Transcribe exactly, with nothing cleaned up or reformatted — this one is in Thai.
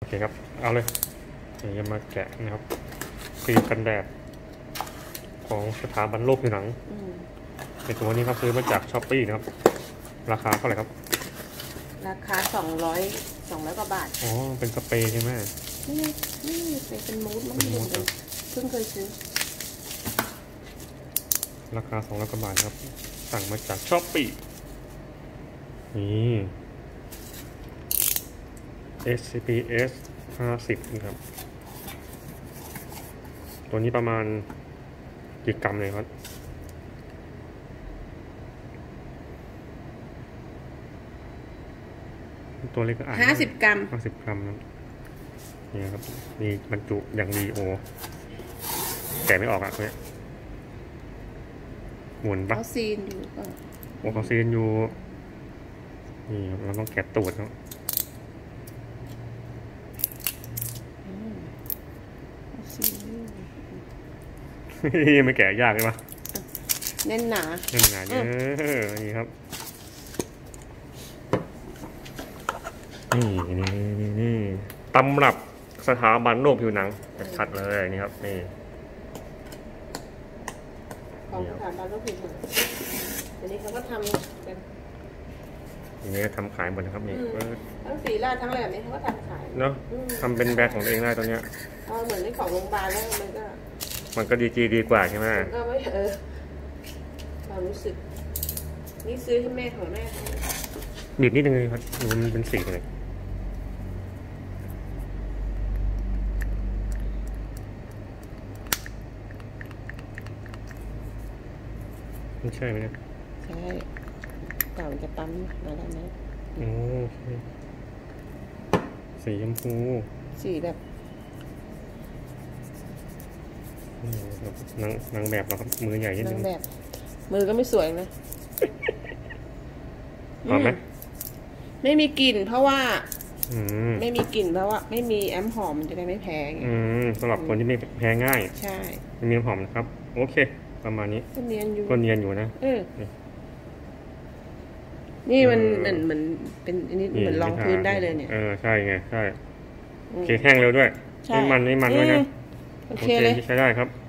เคครับเอาเลยเดี๋ยวจะมาแกะนะครับครีมกันแดดของสถาบันโลกผิวหนังในตัวนี้ครับซื้อมาจากช้อปปี้นะครับราคาเท่าไหร่ครับราคาสองร้อยสองร้อยกว่าบาทอ๋อเป็นสเปรย์ใช่ไหมนี่นี่เป็นมูสมั้งเพิ่งเคยซื้อราคาสองร้อยกว่าบาทครับสั่งมาจากช้อปปี้นี่ เอส ซี พี เอส ห้าสิบนะครับตัวนี้ประมาณกี่กรัมเลยครับตัวเล็กก็อ่านห้าสิบกรัมห้าสิบกรัมนะนี่ครับมีบรรจุอย่างดีโอแกะไม่ออกอ่ะเนี่ยหมุนปะเขาซีนอยู่ป่ะโอ้เขาซีนอยู่นี่ครับเราต้องแกะตูดเนาะไม่แกะยากเลยปะแน่นหนาแน่นหนาเยอะนี่ครับนี่นี่นี่นี่ตำรับสถาบันโลกผิวหนังชัดเลยนี่ครับนี่ของสถาบันโลกผิวหนังอันนี้เขาก็ทำกันอย่างนี้ทำขายหมดนะครับนี่ทั้งสีราดทั้งอะไรแบบนี้เขาก็ทำขายเนาะทำเป็นแบรนด์ของตัวเองได้ตอนเนี้ยอ๋อเหมือนในของโรงพยาบาลแล้วมันก็มันก็ดีจีดีกว่าใช่ไหมก็ไม่เออเรารู้สึกนี่ซื้อให้แม่ของแม่บีบนิดนึงเลยครับดูมันเป็นสีเลยไม่ใช่ไหมเนี่ยใช่เก่าจะปั๊มมาแล้วไหมโอ้สีชมพูสีแบบนางนางแบบเราครับมือใหญ่นิดนึงนางแบบมือก็ไม่สวยนะหอมไหมไม่มีกลิ่นเพราะว่าไม่มีกลิ่นเพราะว่าไม่มีแอมหอมมันจะได้ไม่แพ้ไงสำหรับคนที่ไม่แพ้ง่ายใช่ไม่มีหอมนะครับโอเคประมาณนี้ก็เนียนอยู่ก็เนียนอยู่นะเออนี่มันเหมือนเหมือนเป็นนี่เหมือนรองพื้นได้เลยเนี่ยเออใช่ไงใช่โอเคแห้งเร็วด้วยไม่มันไม่มันด้วยนะโอเคเลยใช้ได้ครับ